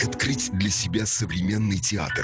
Как открыть для себя современный театр?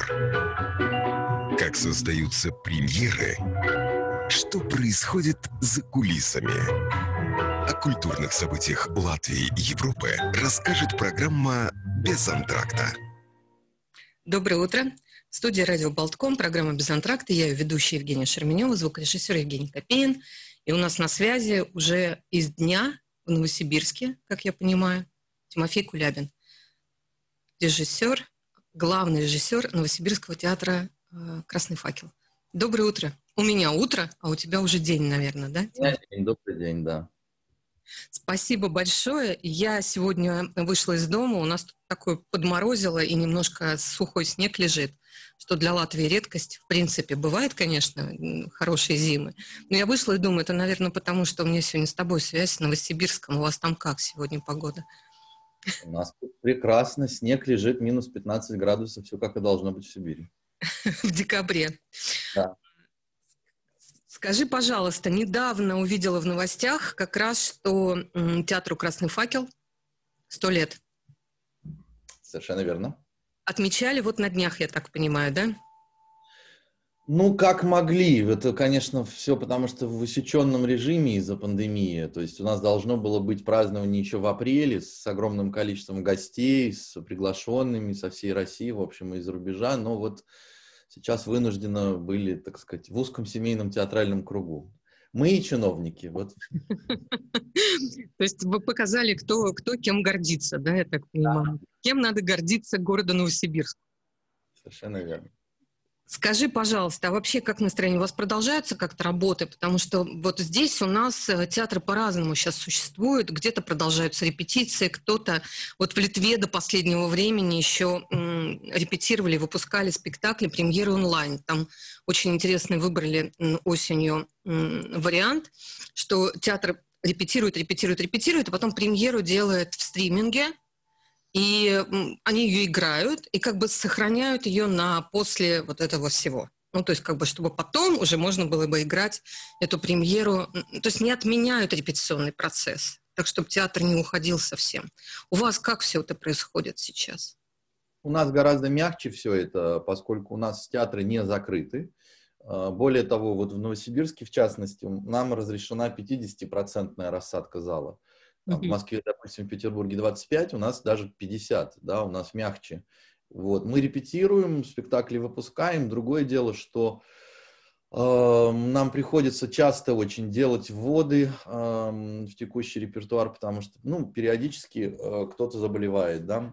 Как создаются премьеры? Что происходит за кулисами? О культурных событиях Латвии и Европы расскажет программа «Без антракта». Доброе утро. В студии радио Болтком, программа «Без антракта». Я ее ведущая Евгения Шерменева, звукорежиссер Евгений Копеин. И у нас на связи уже из дня в Новосибирске, как я понимаю, Тимофей Кулябин. Режиссер, главный режиссер Новосибирского театра «Красный факел». Доброе утро. У меня утро, а у тебя уже день, наверное, да? Добрый день, да. Спасибо большое. Я сегодня вышла из дома, у нас тут такое подморозило и немножко сухой снег лежит, что для Латвии редкость. В принципе, бывает, конечно, хорошие зимы. Но я вышла и думаю, это, наверное, потому что у меня сегодня с тобой связь с Новосибирском. У вас там как сегодня погода? У нас тут прекрасно, снег лежит, минус 15 градусов, все как и должно быть в Сибири. В декабре. Да. Скажи, пожалуйста, недавно увидела в новостях как раз, что театру «Красный факел» 100 лет. Совершенно верно. Отмечали вот на днях, я так понимаю, да? Ну, как могли. Это, конечно, все потому, что в усеченном режиме из-за пандемии. То есть у нас должно было быть празднование еще в апреле с огромным количеством гостей, с приглашенными со всей России, в общем, из-за рубежа. Но вот сейчас вынуждены были, так сказать, в узком семейном театральном кругу. Мы и чиновники. Вот. То есть вы показали, кто кем гордится, да, я так понимаю. Кем надо гордиться городу Новосибирск? Совершенно верно. Скажи, пожалуйста, а вообще как настроение? У вас продолжаются как-то работы? Потому что вот здесь у нас театры по-разному сейчас существуют. Где-то продолжаются репетиции, кто-то... Вот в Литве до последнего времени еще репетировали, выпускали спектакли, премьеры онлайн. Там очень интересный выбрали осенью вариант, что театр репетирует, а потом премьеру делает в стриминге, и они ее играют, и как бы сохраняют ее на после вот этого всего. Ну, то есть как бы, чтобы потом уже можно было бы играть эту премьеру. То есть не отменяют репетиционный процесс, так чтобы театр не уходил совсем. У вас как все это происходит сейчас? У нас гораздо мягче все это, поскольку у нас театры не закрыты. Более того, вот в Новосибирске, в частности, нам разрешена 50% рассадка зала. Там, в Москве, допустим, в Петербурге 25, у нас даже 50, да, у нас мягче. Вот. Мы репетируем, спектакли выпускаем. Другое дело, что нам приходится часто очень делать вводы в текущий репертуар, потому что, ну, периодически кто-то заболевает, да.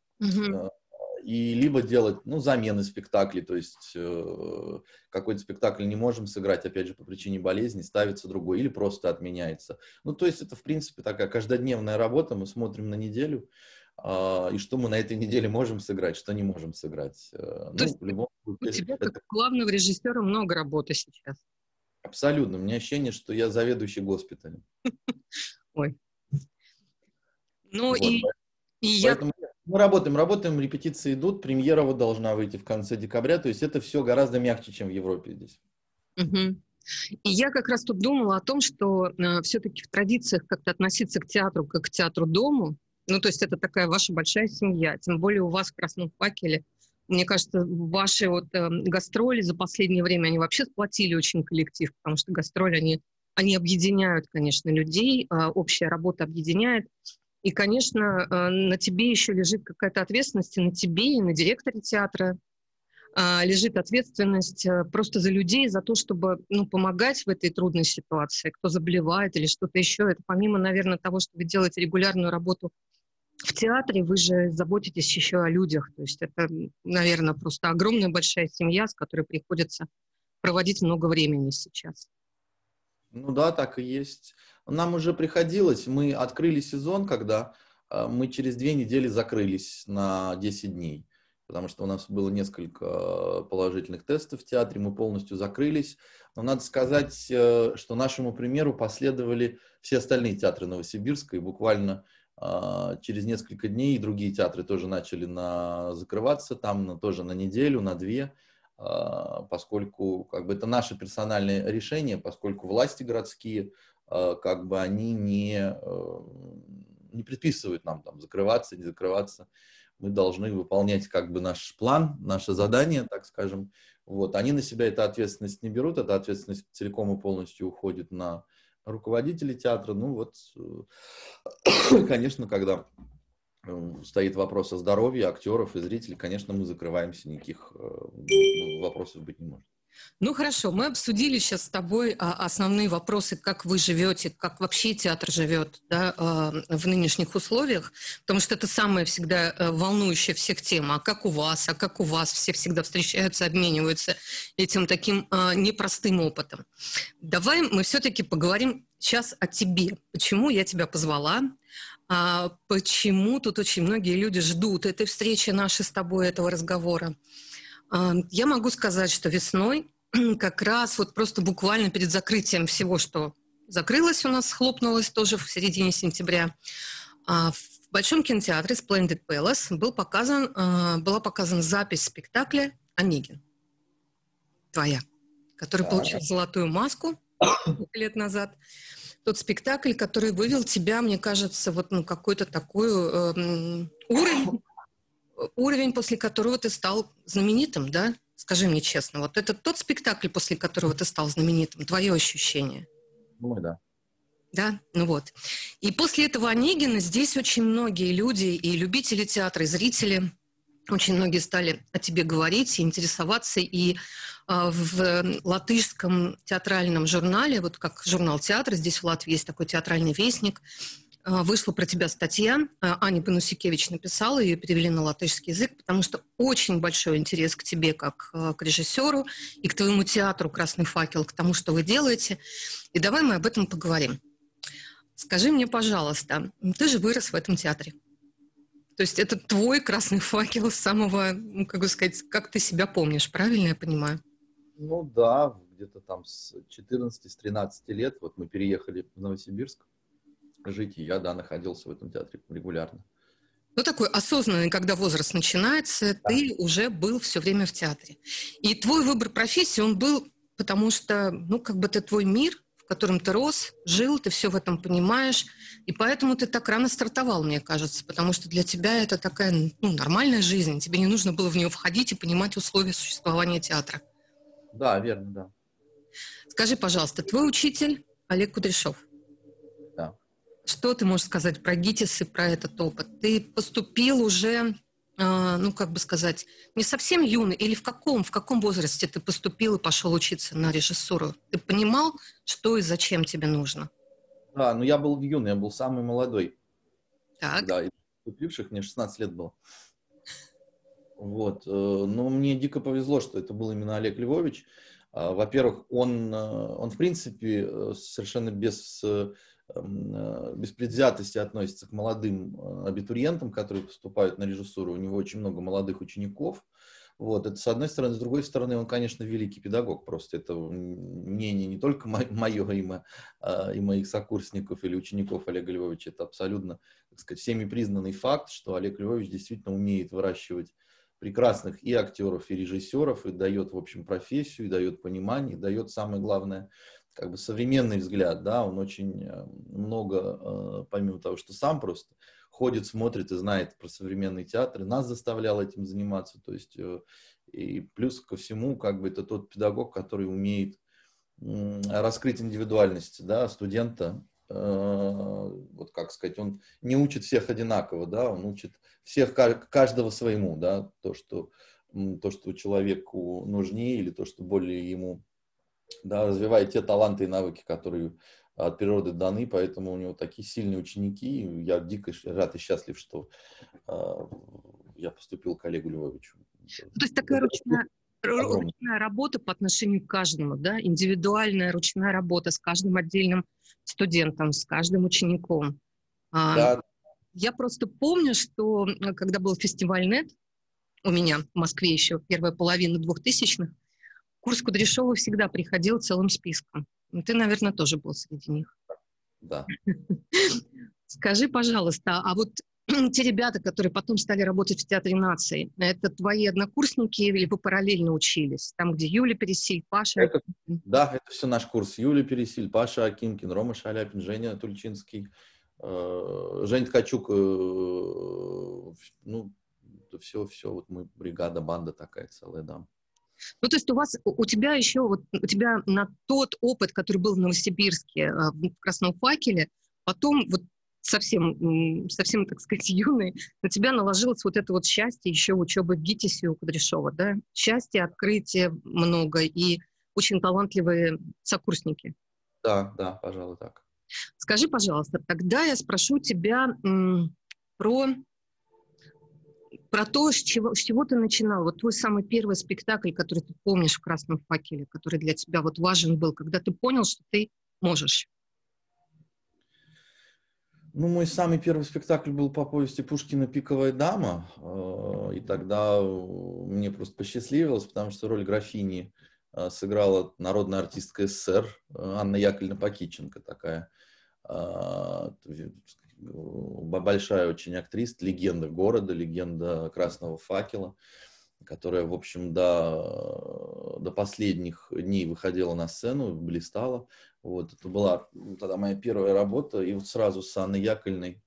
И либо делать, ну, замены спектаклей, то есть какой-то спектакль не можем сыграть, опять же, по причине болезни, ставится другой, или просто отменяется. Ну, то есть это, в принципе, такая каждодневная работа, мы смотрим на неделю, и что мы на этой неделе можем сыграть, что не можем сыграть. То Ну, есть в любом у случае, тебя, как главного режиссера, много работы сейчас. Абсолютно. У меня ощущение, что я заведующий госпиталем. Ой. Ну, Вот. и я... Поэтому мы работаем, репетиции идут, премьера вот должна выйти в конце декабря, то есть это все гораздо мягче, чем в Европе здесь. И я как раз тут думала о том, что все-таки в традициях как-то относиться к театру как к театру-дому, ну, то есть это такая ваша большая семья, тем более у вас в «Красном факеле». Мне кажется, ваши вот гастроли за последнее время, они вообще сплотили очень коллектив, потому что гастроли, они объединяют, конечно, людей, общая работа объединяет. И, конечно, на тебе еще лежит какая-то ответственность, и на тебе, и на директоре театра лежит ответственность просто за людей, за то, чтобы помогать в этой трудной ситуации, кто заболевает или что-то еще. Это помимо, наверное, того, что вы делаете регулярную работу в театре, вы же заботитесь еще о людях. То есть это, наверное, просто огромная большая семья, с которой приходится проводить много времени сейчас. Ну да, так и есть. Нам уже приходилось, мы открыли сезон, когда мы через 2 недели закрылись на 10 дней, потому что у нас было несколько положительных тестов в театре, мы полностью закрылись. Но надо сказать, что нашему примеру последовали все остальные театры Новосибирска, и буквально через несколько дней другие театры тоже начали закрываться, там тоже на неделю, на 2. Поскольку как бы это наше персональное решение, поскольку власти городские как бы они не предписывают нам там закрываться, не закрываться. мы должны выполнять как бы наш план, наше задание, так скажем. Вот. Они на себя эту ответственность не берут, эта ответственность целиком и полностью уходит на руководителей театра. Ну вот, конечно, когда стоит вопрос о здоровье актеров и зрителей, конечно, мы закрываемся, никаких вопросов быть не может. Ну хорошо, мы обсудили сейчас с тобой основные вопросы, как вы живете, как вообще театр живет, да, в нынешних условиях, потому что это самая всегда волнующая всех тема. А как у вас все всегда встречаются, обмениваются этим таким непростым опытом. Давай мы все-таки поговорим сейчас о тебе. Почему я тебя позвала? Почему тут очень многие люди ждут этой встречи нашей с тобой, этого разговора? Я могу сказать, что весной, как раз вот просто буквально перед закрытием всего, что закрылось у нас, схлопнулось тоже в середине сентября, в Большом кинотеатре Splendid Palace была показана запись спектакля «Онегин», твоя, который получил «Золотую маску» несколько лет назад. Тот спектакль, который вывел тебя, мне кажется, вот какой-то такой уровень, после которого ты стал знаменитым, да? Скажи мне честно, вот это тот спектакль, после которого ты стал знаменитым, твое ощущение? Думаю, да. Да? Ну вот. И после этого «Онегина» здесь очень многие люди, и любители театра, и зрители, очень многие стали о тебе говорить и интересоваться, и в латышском театральном журнале, вот как журнал «Театр», здесь в Латвии есть такой театральный вестник, вышла про тебя статья, Аня Панусикевич написала, ее перевели на латышский язык, потому что очень большой интерес к тебе как к режиссеру и к твоему театру «Красный факел», к тому, что вы делаете. И давай мы об этом поговорим. Скажи мне, пожалуйста, ты же вырос в этом театре. То есть это твой «Красный факел» с самого, как бы сказать, как ты себя помнишь, правильно я понимаю? Ну да, где-то там с 14-13 лет вот мы переехали в Новосибирск жить, и я, да, находился в этом театре регулярно. Ну, такой осознанный, когда возраст начинается, да. Ты уже был все время в театре. И твой выбор профессии, он был, потому что, как бы это твой мир, в котором ты рос, жил, ты все в этом понимаешь, и поэтому ты так рано стартовал, мне кажется, потому что для тебя это такая, нормальная жизнь, тебе не нужно было в нее входить и понимать условия существования театра. Да, верно, да. Скажи, пожалуйста, твой учитель Олег Кудряшов. Да. Что ты можешь сказать про ГИТИС и про этот опыт? Ты поступил уже, как бы сказать, не совсем юный, или в каком возрасте ты поступил и пошел учиться на режиссуру? Ты понимал, что и зачем тебе нужно? Да, я был юный, я был самый молодой. Так. Да, из поступивших мне 16 лет было. Вот. Но мне дико повезло, что это был именно Олег Львович. Во-первых, он в принципе совершенно без предвзятости относится к молодым абитуриентам, которые поступают на режиссуру. У него очень много молодых учеников. Вот. Это с одной стороны. С другой стороны, он, конечно, великий педагог. Просто это мнение не только мое и моих сокурсников или учеников Олега Львовича. Это абсолютно, так сказать, всеми признанный факт, что Олег Львович действительно умеет выращивать прекрасных и актеров, и режиссеров, и дает, в общем, профессию, и дает понимание, и дает, самое главное, как бы современный взгляд, да, он очень много, помимо того, что сам просто ходит, смотрит и знает про современный театр, и нас заставлял этим заниматься, то есть, и плюс ко всему, как бы это тот педагог, который умеет раскрыть индивидуальность, да, студента, вот как сказать, он не учит всех одинаково, да, он учит всех, каждого своему, да, то, что человеку нужнее, или то, что более ему, да, развивает те таланты и навыки, которые от природы даны, поэтому у него такие сильные ученики. Я дико рад и счастлив, что я поступил к Олегу Львовичу. То есть такая ручная работа по отношению к каждому, да, индивидуальная ручная работа с каждым отдельным студентом, с каждым учеником. Да. Я просто помню, что когда был фестиваль НЕТ у меня в Москве еще, первая половина 2000-х, курс Кудряшова всегда приходил целым списком. Ты, наверное, тоже был среди них. Да. Скажи, пожалуйста, а вот те ребята, которые потом стали работать в Театре нации, это твои однокурсники или вы параллельно учились? Там, где Юля Пересиль, Паша Акимкин? Да, это все наш курс. Юля Пересиль, Паша Акимкин, Рома Шаляпин, Женя Тульчинский, Жень Ткачук, вот все, вот мы бригада, банда такая целая, да. Ну, то есть у тебя еще, вот у тебя на тот опыт, который был в Новосибирске, в «Красном факеле», потом вот совсем, так сказать, юный, на тебя наложилось вот это вот счастье еще учебы в ГИТИСе у Кудряшова, да? Счастье, открытие много и очень талантливые сокурсники. Да, пожалуй, так. Скажи, пожалуйста, тогда я спрошу тебя про то, с чего ты начинал. Вот твой самый первый спектакль, который ты помнишь в «Красном факеле», который для тебя вот важен был, когда ты понял, что ты можешь. Ну, мой самый первый спектакль был по повести Пушкина «Пиковая дама», и тогда мне просто посчастливилось, потому что роль графини сыграла народная артистка СССР Анна Яковлевна Пакиченко, такая большая очень актриса, легенда города, легенда «Красного факела», которая, в общем, до последних дней выходила на сцену, блистала. Вот, это была тогда моя первая работа, и вот сразу с Анной Яковлевной.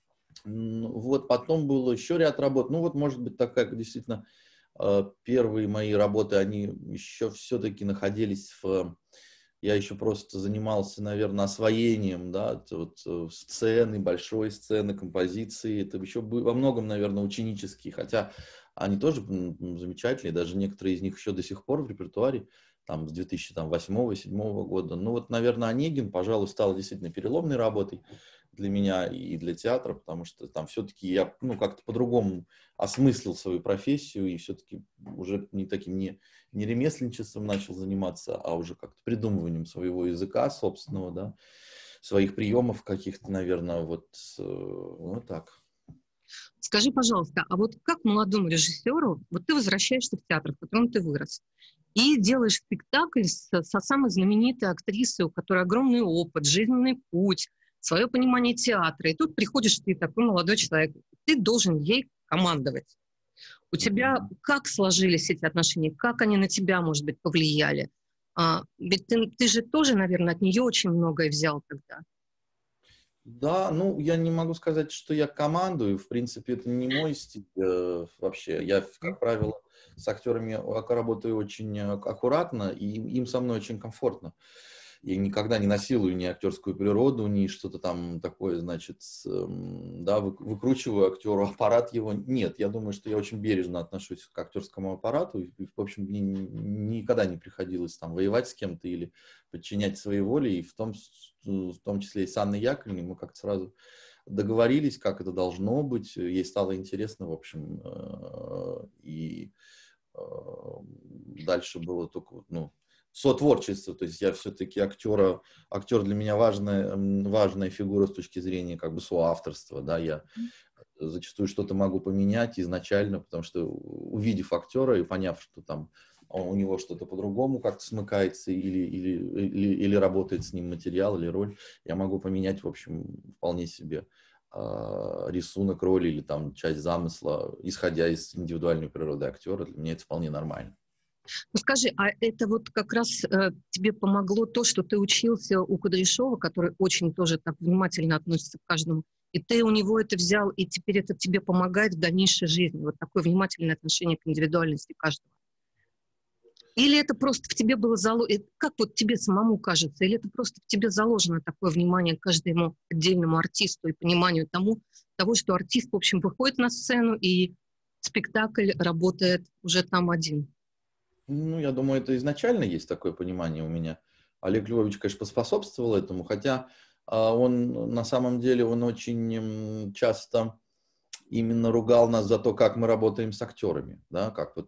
Вот, потом было еще ряд работ. Ну, вот, может быть, такая, действительно, первые мои работы, они еще все-таки находились Я еще просто занимался, наверное, освоением, да, вот сцены, большой сцены, композиции. Это еще во многом, наверное, ученические, хотя они тоже замечательные, даже некоторые из них еще до сих пор в репертуаре, там, с 2008-2007 года. Ну, вот, наверное, «Онегин», пожалуй, стал действительно переломной работой для меня и для театра, потому что там все-таки я, как-то по-другому осмыслил свою профессию и все-таки уже не ремесленничеством начал заниматься, а уже как-то придумыванием своего языка собственного, да, своих приемов каких-то, наверное, вот так. Скажи, пожалуйста, а вот как молодому режиссеру, вот ты возвращаешься в театр, в котором ты вырос, и делаешь спектакль со самой знаменитой актрисой, у которой огромный опыт, жизненный путь, свое понимание театра, и тут приходишь ты, такой молодой человек, ты должен ей командовать. У тебя как сложились эти отношения, как они на тебя, может быть, повлияли? Ведь ты же тоже, наверное, от нее очень многое взял тогда. Да, я не могу сказать, что я командую. В принципе, это не мой стиль вообще. Я, как правило, с актерами работаю очень аккуратно, и им со мной очень комфортно. Я никогда не насилую ни актерскую природу, ни что-то там такое, значит, выкручиваю актеру аппарат его. Нет, я думаю, что я очень бережно отношусь к актерскому аппарату. И в общем, мне никогда не приходилось там воевать с кем-то или подчинять своей воле. И в том числе и с Анной Яковлевной мы как-то сразу договорились, как это должно быть. Ей стало интересно, в общем. И дальше было только, сотворчество, то есть я все-таки актер для меня важная фигура с точки зрения как бы соавторства, да, я зачастую что-то могу поменять изначально, потому что увидев актера и поняв, что там у него что-то по-другому как-то смыкается или работает с ним материал или роль, я могу поменять, в общем, вполне себе рисунок роли или там часть замысла, исходя из индивидуальной природы актера. Для меня это вполне нормально. Ну скажи, а это вот как раз тебе помогло то, что ты учился у Кудряшова, который очень тоже так внимательно относится к каждому, и ты у него это взял, и теперь это тебе помогает в дальнейшей жизни, вот такое внимательное отношение к индивидуальности каждого? Или это просто в тебе было заложено, как вот тебе самому кажется, или это просто в тебе заложено такое внимание к каждому отдельному артисту и пониманию того, что артист, в общем, выходит на сцену, и спектакль работает уже там один? Я думаю, это изначально есть такое понимание у меня. Олег Львович, конечно, поспособствовал этому, хотя он на самом деле, он очень часто именно ругал нас за то, как мы работаем с актерами, да,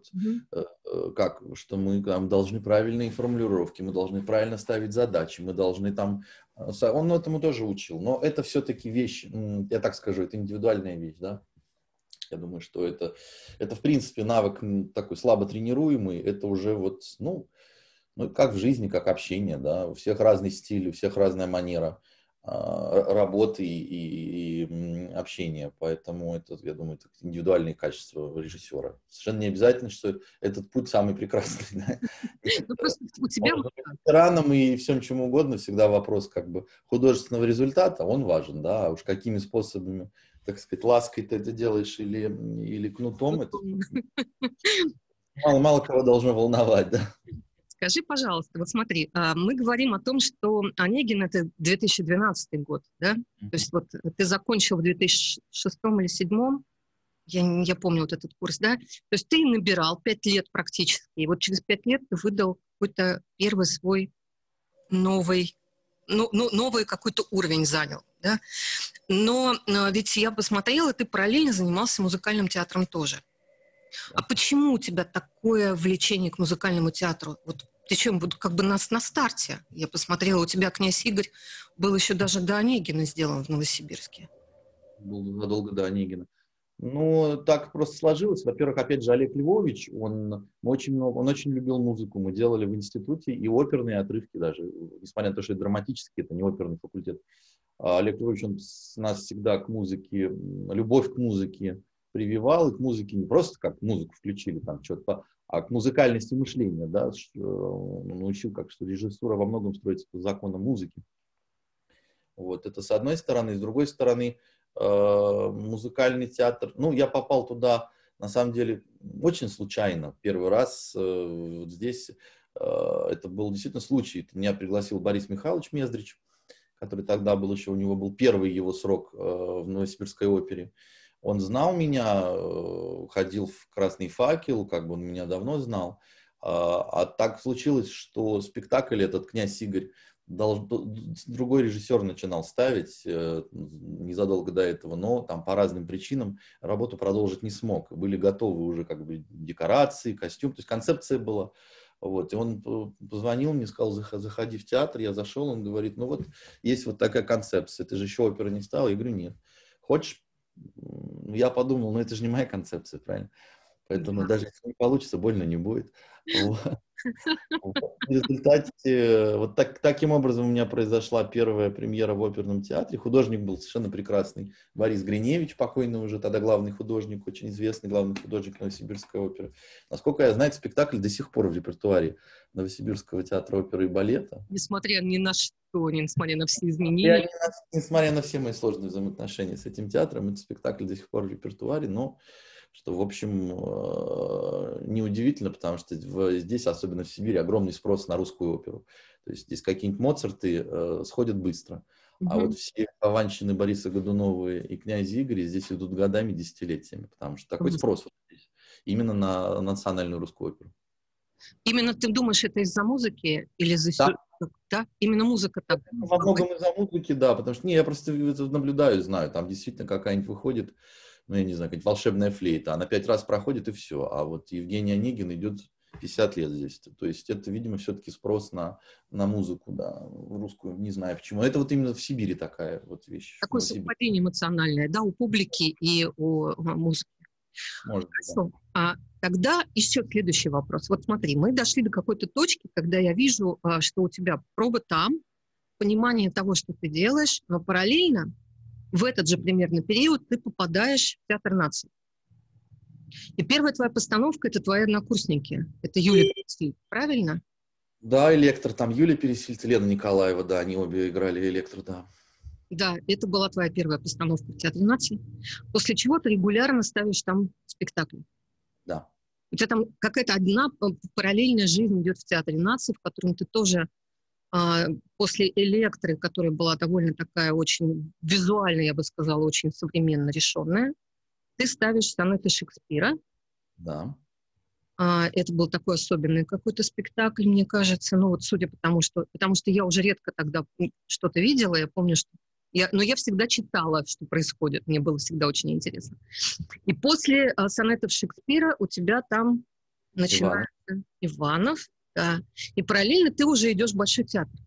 что мы там должны правильные формулировки, мы должны правильно ставить задачи, мы должны там... Он этому тоже учил, но это все-таки вещь, я так скажу, это индивидуальная вещь, да. Я думаю, что это в принципе навык такой слабо тренируемый, это уже вот, как в жизни, как общение, да, у всех разный стиль, у всех разная манера работы и общения, поэтому это, я думаю, это индивидуальные качества режиссера. Совершенно не обязательно, что этот путь самый прекрасный. Просто у тебя... Ветераном и всем чем угодно всегда вопрос как бы художественного результата, он важен, да, а уж какими способами так сказать, лаской ты это делаешь или кнутом, это мало кого должно волновать, да. Скажи, пожалуйста, вот смотри, мы говорим о том, что Онегин — это 2012 год, да? То есть вот ты закончил в 2006 или 2007, я помню вот этот курс, да? То есть ты набирал 5 лет практически, и вот через 5 лет ты выдал какой-то первый свой новый какой-то уровень занял, да? Но ведь я посмотрела, ты параллельно занимался музыкальным театром тоже. А почему у тебя такое влечение к музыкальному театру? Вот причем как бы на старте. Я посмотрела, у тебя «Князь Игорь» был еще даже до Онегина сделан в Новосибирске. Был задолго до Онегина. Ну, так просто сложилось. Во-первых, опять же, Олег Львович, он очень любил музыку. Мы делали в институте и оперные отрывки даже, несмотря на то, что это драматический, это не оперный факультет. А Олег Львович, он нас всегда к музыке, любовь к музыке прививал, и к музыке не просто как музыку включили, там что-то, а к музыкальности мышления, да, он научил, что режиссура во многом строится по законам музыки. Вот, это с одной стороны. С другой стороны, музыкальный театр, ну, я попал туда, на самом деле, очень случайно. Первый раз вот здесь, это был действительно случай. Меня пригласил Борис Михайлович Мездрич, который тогда был еще, у него был первый его срок в Новосибирской опере. Он знал меня, ходил в «Красный факел», как бы он меня давно знал. А так случилось, что спектакль этот «Князь Игорь» другой режиссер начинал ставить незадолго до этого, но там по разным причинам работу продолжить не смог. Были готовы уже как бы декорации, костюм, то есть концепция была. Вот. И он позвонил мне, сказал, заходи в театр. Я зашел, он говорит, ну вот есть вот такая концепция, ты же еще оперы не стал? Я говорю, нет. Хочешь? Я подумал, ну это же не моя концепция, правильно? Поэтому даже если не получится, больно не будет. В результате, вот таким образом у меня произошла первая премьера в оперном театре. Художник был совершенно прекрасный. Борис Гриневич, покойный уже тогда главный художник, очень известный главный художник Новосибирской оперы. Насколько я знаю, спектакль до сих пор в репертуаре Новосибирского театра оперы и балета. Несмотря ни на что, несмотря на все изменения. Несмотря на все мои сложные взаимоотношения с этим театром, этот спектакль до сих пор в репертуаре, но что, в общем, неудивительно, потому что здесь, особенно в Сибири, огромный спрос на русскую оперу. То есть здесь какие-нибудь Моцарты сходят быстро. А вот все Хованщины Бориса Годунова и «Князь Игорь» здесь идут годами, десятилетиями, потому что такой спрос вот здесь. Именно на национальную русскую оперу. Именно ты думаешь, это из-за музыки или из-за... Да? Именно музыка так? Во многом из-за музыки, да, потому что я просто наблюдаю, знаю, там действительно какая-нибудь выходит, ну, я не знаю, какая-нибудь волшебная флейта, она 5 раз проходит и все. А вот Евгений Онегин идет 50 лет здесь. То есть это, видимо, все-таки спрос на музыку, да, русскую, не знаю почему. Это вот именно в Сибири такая вот вещь. Такое совпадение эмоциональное, да, у публики и у музыки. Может быть, да. А тогда еще следующий вопрос. Вот смотри, мы дошли до какой-то точки, когда я вижу, что у тебя проба там, понимание того, что ты делаешь, но параллельно в этот же примерно период ты попадаешь в Театр наций. И первая твоя постановка — это твои однокурсники. Это Юлия Пересильд, правильно? Да, Электро. Там Юлия Пересильд и Лена Николаева, да, они обе играли Электро, да. Да, это была твоя первая постановка в Театре наций. После чего ты регулярно ставишь там спектакли. Да. У тебя там какая-то одна параллельная жизнь идет в Театре наций, в котором ты тоже после «Электры», которая была довольно такая очень визуально, я бы сказала, очень современно решенная, ты ставишь сонеты Шекспира. Да. Это был такой особенный какой-то спектакль, мне кажется. Ну вот судя по тому, что я уже редко тогда что-то видела, я помню, что но я всегда читала, что происходит. Мне было всегда очень интересно. И после сонетов Шекспира у тебя там начинается Иванов. Да. И параллельно ты уже идешь в Большой театр.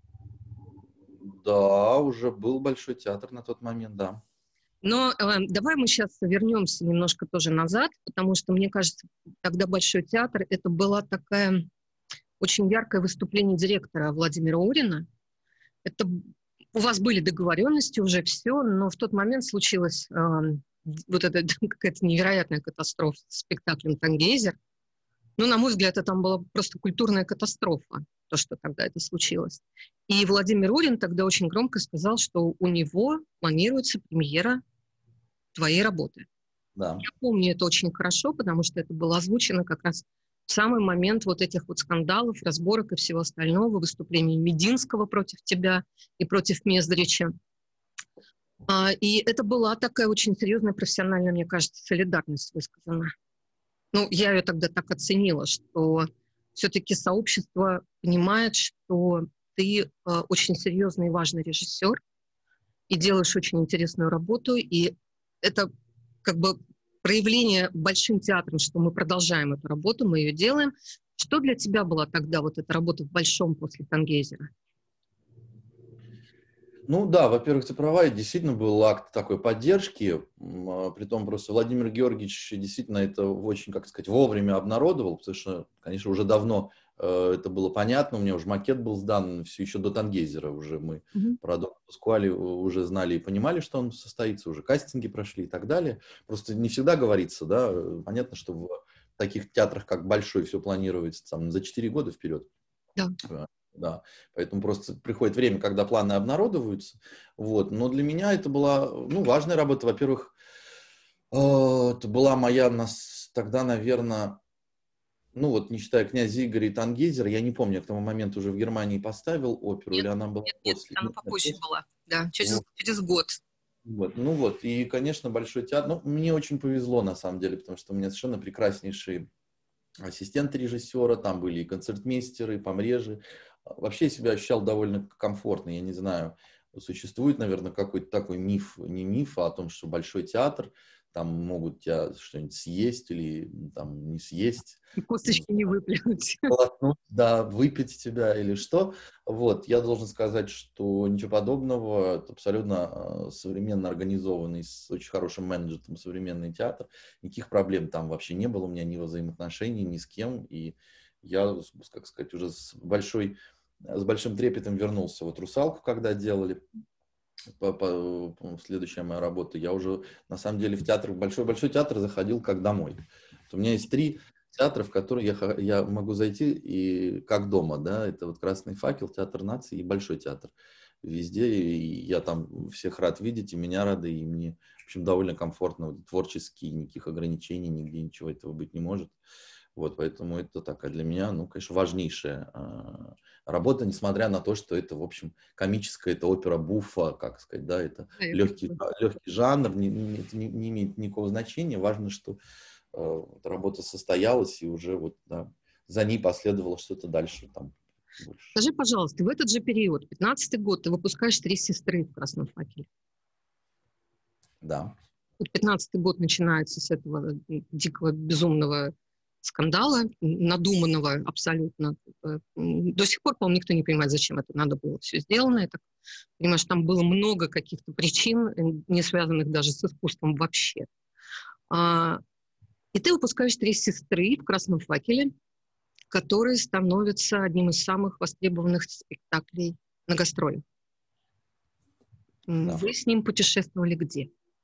Да, уже был Большой театр на тот момент, да. Но давай мы сейчас вернемся немножко тоже назад, потому что, мне кажется, тогда Большой театр — это было такое очень яркое выступление директора Владимира Урина. Это у вас были договоренности уже, все, но в тот момент случилась вот эта какая-то невероятная катастрофа с спектаклем «Тангейзер». Ну, на мой взгляд, это там была просто культурная катастрофа, то, что тогда это случилось. И Владимир Урин тогда очень громко сказал, что у него планируется премьера твоей работы. Да. Я помню это очень хорошо, потому что это было озвучено как раз в самый момент вот этих вот скандалов, разборок и всего остального, выступлений Мединского против тебя и против Мездрича. И это была такая очень серьезная профессиональная, мне кажется, солидарность высказана. Ну, я ее тогда так оценила, что все-таки сообщество понимает, что ты очень серьезный и важный режиссер и делаешь очень интересную работу, и это как бы проявление большим театром, что мы продолжаем эту работу, мы ее делаем. Что для тебя была тогда вот эта работа в Большом после Тангейзера? Ну да, во-первых, ты права, и действительно был акт такой поддержки, притом просто Владимир Георгиевич действительно это очень, как сказать, вовремя обнародовал, потому что, конечно, уже давно это было понятно, у меня уже макет был сдан, все еще до Тангейзера уже мы про Дона Паскуали уже знали и понимали, что он состоится, уже кастинги прошли и так далее. Просто не всегда говорится, да, понятно, что в таких театрах, как Большой, все планируется там за 4 года вперед. Да. Да, поэтому просто приходит время, когда планы обнародовываются. Вот. Но для меня это была важная работа. Во-первых, это была моя тогда, наверное, не считая «Князя Игоря» и «Тангейзера», я не помню, я к тому моменту уже в Германии поставил оперу, или она была после. Она попозже была, да, через год. И, конечно, Большой театр. Мне очень повезло, на самом деле, потому что у меня совершенно прекраснейшие ассистенты режиссера, там были и концертмейстеры, и помрежи. Вообще я себя ощущал довольно комфортно. Я не знаю, существует, наверное, какой-то такой миф, не миф, а о том, что Большой театр, там могут тебя что-нибудь съесть или там не съесть. И косточки не выплюнуть. Да, выпить тебя или что. Вот, я должен сказать, что ничего подобного. Это абсолютно современно организованный, с очень хорошим менеджером современный театр. Никаких проблем там вообще не было у меня ни во взаимоотношении, ни с кем. И я, как сказать, уже с большим трепетом вернулся. Вот «Русалку», когда делали, следующая моя работа, я уже, на самом деле, в театр, в большой театр заходил как домой. У меня есть 3 театра, в которые я могу зайти и как дома, да, это вот «Красный факел», Театр нации и Большой театр. Везде, и я там всех рад видеть, и меня рады, и мне, в общем, довольно комфортно, творчески, никаких ограничений, нигде ничего этого быть не может. Вот, поэтому это такая для меня, конечно, важнейшая работа, несмотря на то, что это, в общем, комическая, это опера буффа, как сказать, да, это легкий жанр, не имеет никакого значения. Важно, что эта работа состоялась, и уже вот, да, за ней последовало что-то дальше там больше. Скажи, пожалуйста, в этот же период, 15-й год, ты выпускаешь «Три сестры» в «Красном факеле». Да. 15-й год начинается с этого дикого, безумного скандала, надуманного абсолютно. До сих пор, по-моему, никто не понимает, зачем это надо было все сделано. Я так понимаю, что там было много каких-то причин, не связанных даже с искусством вообще. И ты выпускаешь «Три сестры» в «Красном факеле», который становится одним из самых востребованных спектаклей на гастролях. Да. Вы с ним путешествовали где?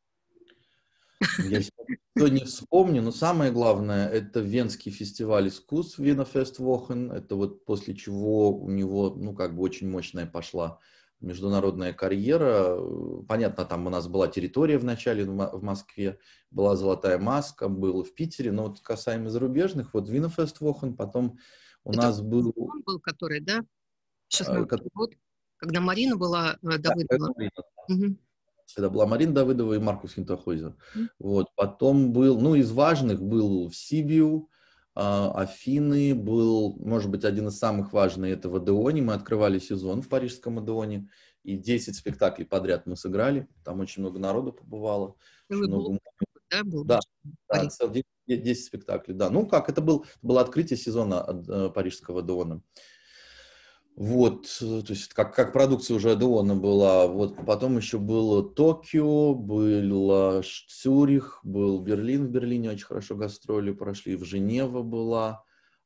Я сегодня вспомню, но самое главное, это Венский фестиваль искусств, Wiener Festwochen. Это вот после чего у него, очень мощная пошла международная карьера. Понятно, там у нас была территория вначале в Москве, была «Золотая маска», было в Питере, но вот касаемо зарубежных, вот Wiener Festwochen, потом у нас был... Он был, который, да? 16-й год, когда Марина была Давыдова. Это была Марина Давыдова и Маркус Хинтохойзер. Вот. Потом был, из важных был в Сибиу, Афины, был, может быть, один из самых важных, это в Одеоне. Мы открывали сезон в парижском Одеоне, и 10 спектаклей подряд мы сыграли. Там очень много народу побывало. Да, 10 спектаклей, да. Это было открытие сезона парижского Одеона. Вот, то есть как продукция уже Одеона была. Вот потом еще было Токио, был Цюрих, был Берлин. В Берлине очень хорошо гастроли прошли. В Женева была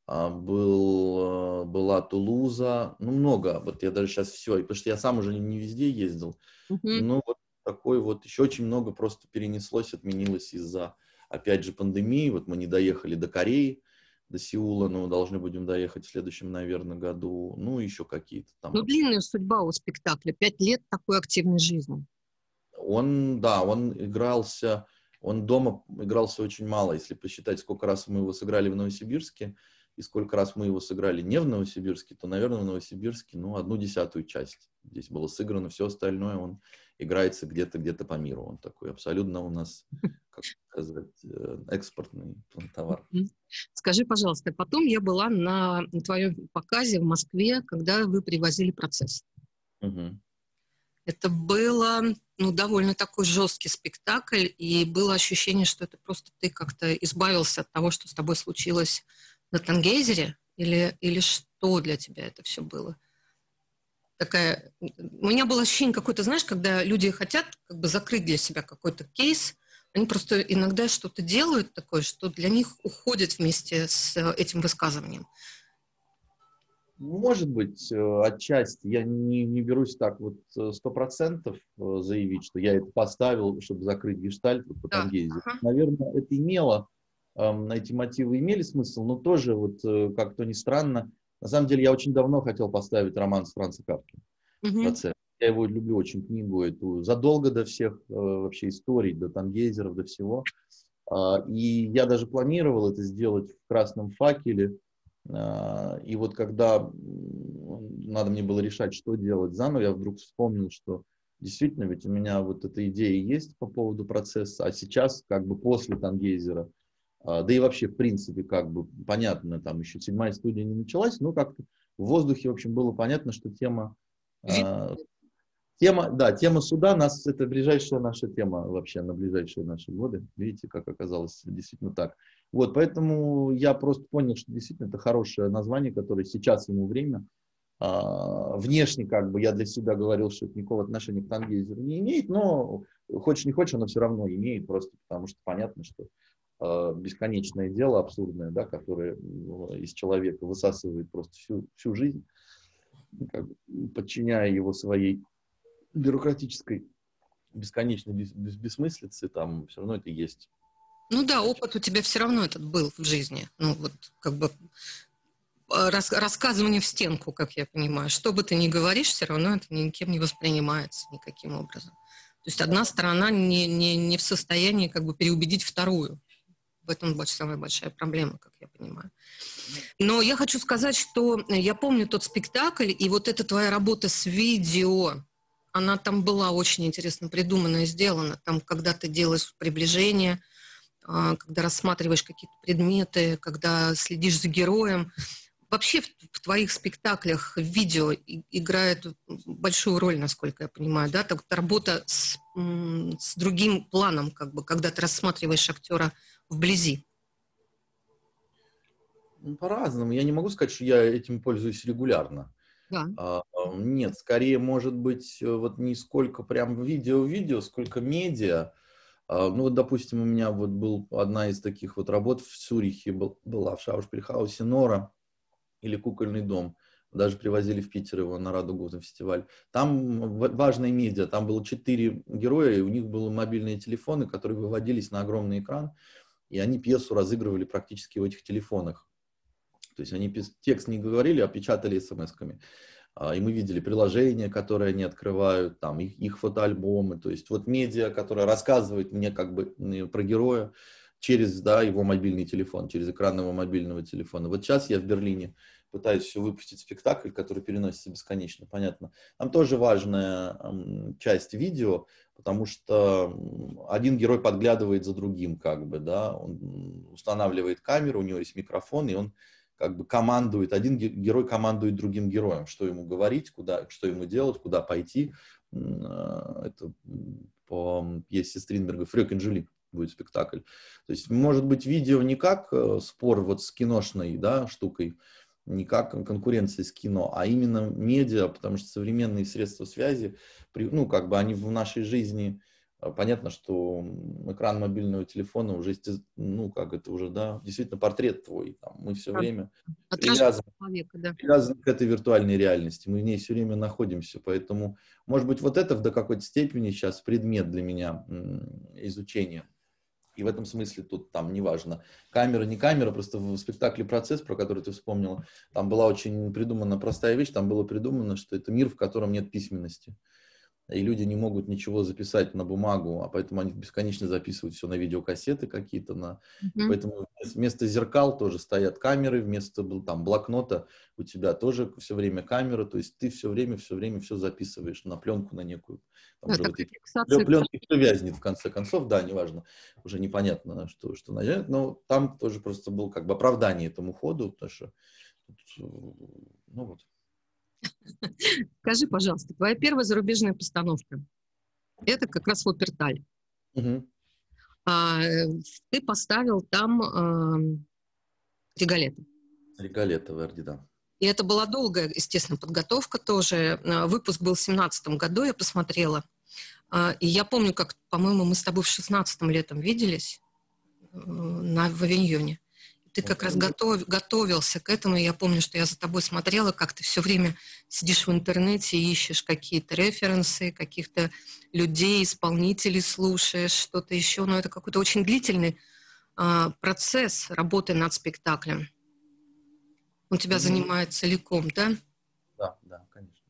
Тулуза. Много. Вот я даже сейчас все, потому что я сам уже не везде ездил. Еще очень много просто перенеслось, отменилось из-за, опять же, пандемии. Вот мы не доехали до Кореи, до Сеула, но должны будем доехать в следующем, наверное, году. Еще какие-то там. Длинная судьба у спектакля. 5 лет такой активной жизни. Он игрался, он дома игрался очень мало, если посчитать, сколько раз мы его сыграли в Новосибирске и сколько раз мы его сыграли не в Новосибирске, то, наверное, в Новосибирске, 1/10 часть здесь было сыграно, все остальное он играется где-то по миру. Он такой абсолютно у нас, как сказать, экспортный товар. Скажи, пожалуйста, потом я была на твоем показе в Москве, когда вы привозили процесс. Угу. Это было, довольно такой жесткий спектакль, и было ощущение, что это просто ты как-то избавился от того, что с тобой случилось на Тангейзере, или что для тебя это все было? У меня было ощущение какое-то, знаешь, когда люди хотят как бы закрыть для себя какой-то кейс, они просто иногда что-то делают такое, что для них уходит вместе с этим высказыванием. Может быть, отчасти. Я не берусь так 100% заявить, что я это поставил, чтобы закрыть гештальт по Тангейзеру. Ага. Наверное, это эти мотивы имели смысл, но тоже, как то ни странно, на самом деле я очень давно хотел поставить роман с Франца Кафки. Процесс. Я его люблю очень, книгу эту, задолго до всех вообще историй, до Тангейзеров, до всего. И я даже планировал это сделать в «Красном факеле». И когда надо мне было решать, что делать заново, я вдруг вспомнил, что действительно ведь у меня эта идея есть по поводу процесса, а сейчас после Тангейзера, да и вообще в принципе понятно, там еще 7-я студия не началась, но как-то в воздухе, в общем, было понятно, что тема суда это ближайшая наша тема вообще на ближайшие наши годы. Видите, как оказалось действительно так. Поэтому я просто понял, что действительно это хорошее название, которое сейчас ему время. Внешне я для себя говорил, что это никакого отношения к Тангейзеру не имеет, но хочешь не хочешь, оно все равно имеет, просто потому что понятно, что бесконечное дело абсурдное, да, которое из человека высасывает просто всю жизнь, подчиняя его своей бюрократической бесконечной бессмыслице, там все равно это есть. Опыт у тебя все равно этот был в жизни. Рассказывание в стенку, как я понимаю. Что бы ты ни говоришь, все равно это никем не воспринимается никаким образом. То есть одна сторона не в состоянии переубедить вторую. В этом самая большая проблема, как я понимаю. Но я хочу сказать, что я помню тот спектакль, и эта твоя работа с видео, она там была очень интересно придумана и сделана. Там, когда ты делаешь приближение, когда рассматриваешь какие-то предметы, когда следишь за героем. Вообще в твоих спектаклях видео играет большую роль, насколько я понимаю, да? Работа с другим планом, когда ты рассматриваешь актера вблизи. По-разному. Я не могу сказать, что я этим пользуюсь регулярно. Да. Нет, скорее, может быть, не сколько прям видео, сколько медиа. Допустим, у меня был одна из таких работ в Цюрихе, была в Шаушпильхаусе «Нора» или «Кукольный дом». Даже привозили в Питер его на Радугу на фестиваль. Там важные медиа, там было 4 героя, и у них были мобильные телефоны, которые выводились на огромный экран, и они пьесу разыгрывали практически в этих телефонах. То есть они текст не говорили, а печатали смс-ками. И мы видели приложения, которые они открывают, там их фотоальбомы. То есть медиа, которая рассказывает мне про героя через его мобильный телефон, через экран его мобильного телефона. Сейчас я в Берлине пытаюсь все выпустить спектакль, который переносится бесконечно, понятно. Там тоже важная часть видео, потому что один герой подглядывает за другим, он устанавливает камеру, у него есть микрофон, и он командует, один герой командует другим героем, что ему говорить, что ему делать, куда пойти. Это по пьесе Стринберга «Фрёкин Жюли» будет спектакль. То есть, может быть, видео не как спор с киношной штукой, не как конкуренция с кино, а именно медиа, потому что современные средства связи, они в нашей жизни. Понятно, что экран мобильного телефона уже, это уже, действительно портрет твой. Мы все время привязаны к этой виртуальной реальности. Мы в ней все время находимся. Поэтому, может быть, это до какой-то степени сейчас предмет для меня изучения. И в этом смысле тут неважно, камера, не камера, просто в спектакле «Процесс», про который ты вспомнила, там была очень придумана простая вещь, там было придумано, что это мир, в котором нет письменности. и люди не могут ничего записать на бумагу, а поэтому они бесконечно записывают все на видеокассеты какие-то. Поэтому вместо зеркал тоже стоят камеры, вместо там блокнота у тебя тоже все время камера, то есть ты все время все записываешь на пленку, на некую. Там уже пленка все вязнет в конце концов, да, неважно, уже непонятно, что начинает, но там тоже просто был как бы оправдание этому ходу, потому что, ну вот. Скажи, пожалуйста, твоя первая зарубежная постановка, это как раз Вупперталь. Угу. Ты поставил там Риголетто. Риголетто, Верди, да. И это была долгая, естественно, подготовка тоже. Выпуск был в 2017 году, я посмотрела. И я помню, как, по-моему, мы с тобой в 2016 летом виделись в Авиньоне. Ты как раз готовился к этому, и я помню, что я за тобой смотрела, как ты все время сидишь в интернете и ищешь какие-то референсы, каких-то людей, исполнителей слушаешь, что-то еще. Но это какой-то очень длительный процесс работы над спектаклем. Он тебя занимает целиком, да? Да, конечно.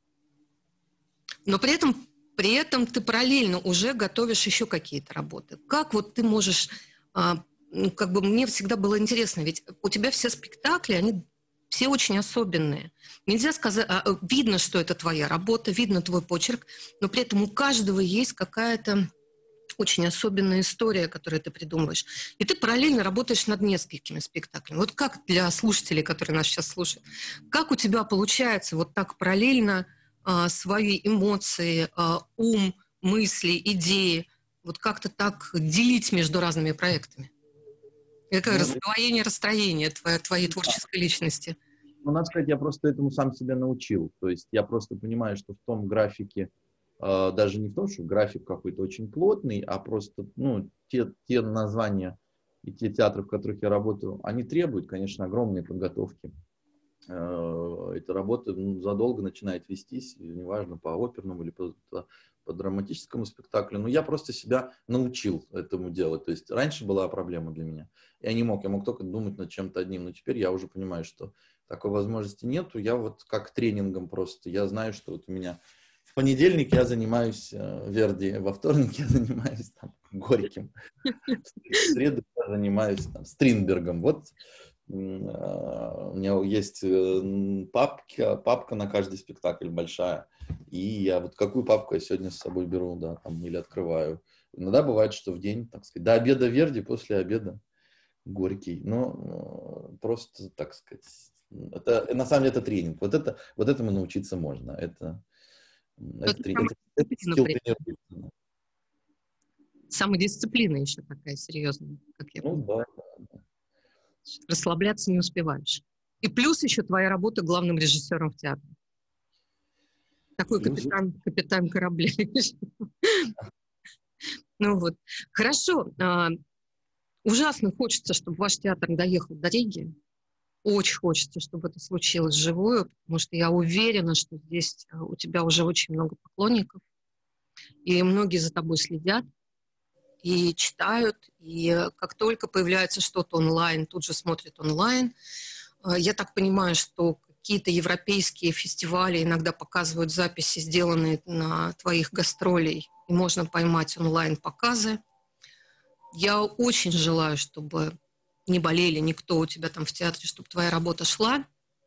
Но при этом ты параллельно уже готовишь еще какие-то работы. Как вот ты можешь... как бы мне всегда было интересно, ведь у тебя все спектакли, они все очень особенные. Нельзя сказать, видно, что это твоя работа, видно твой почерк, но при этом у каждого есть какая-то очень особенная история, которую ты придумываешь. И ты параллельно работаешь над несколькими спектаклями. Вот как для слушателей, которые нас сейчас слушают, как у тебя получается вот так параллельно свои эмоции, ум, мысли, идеи, вот как-то так делить между разными проектами? Какое раздвоение, расстроение твоей творческой личности? Ну, надо сказать, я просто этому сам себя научил. То есть я просто понимаю, что в том графике, даже не в том, что график какой-то очень плотный, а просто те названия и те театры, в которых я работаю, они требуют, конечно, огромной подготовки. Эта работа задолго начинает вестись, неважно, по оперному или по драматическому спектаклю, но я просто себя научил этому делать. То есть раньше была проблема для меня. Я мог только думать над чем-то одним, но теперь я уже понимаю, что такой возможности нету. Я вот как тренингом просто, я знаю, что вот у меня в понедельник я занимаюсь Верди, во вторник я занимаюсь там Горьким, в среду я занимаюсь там Стринбергом. Вот у меня есть папка на каждый спектакль большая. И я вот какую папку я сегодня с собой беру, да, там, или открываю. Иногда бывает, что в день, так сказать, до обеда Верди, после обеда Горький. Но просто, так сказать, на самом деле это тренинг. Вот этому научиться можно. Это скилл тренируется. Самодисциплина еще такая серьезная, как я понимаю. Да. Расслабляться не успеваешь. И плюс еще твоя работа главным режиссером в театре. Такой капитан корабля. Ну вот. Хорошо. Ужасно хочется, чтобы ваш театр доехал до Риги. Очень хочется, чтобы это случилось вживую, потому что я уверена, что здесь у тебя уже очень много поклонников, и многие за тобой следят и читают, и как только появляется что-то онлайн, тут же смотрят онлайн. Я так понимаю, что какие-то европейские фестивали иногда показывают записи, сделанные на твоих гастролей, и можно поймать онлайн-показы. Я очень желаю, чтобы не болели никто у тебя там в театре, чтобы твоя работа шла.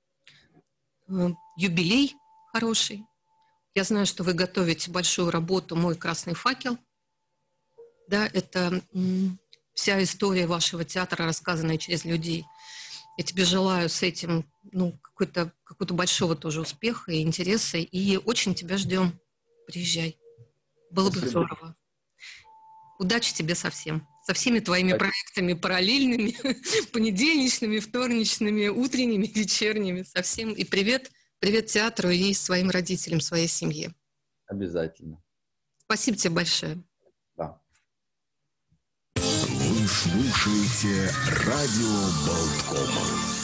Юбилей хороший. Я знаю, что вы готовите большую работу «Мой красный факел». Да, это вся история вашего театра, рассказанная через людей. Я тебе желаю с этим какого-то большого тоже успеха и интереса. И очень тебя ждем. Приезжай. Было бы здорово. Удачи тебе со всем. Со всеми твоими проектами параллельными, понедельничными, вторничными, утренними, вечерними. Со всем. И привет театру и своим родителям, своей семье. Обязательно. Спасибо тебе большое. Да. Вы слушаете радио Болткома.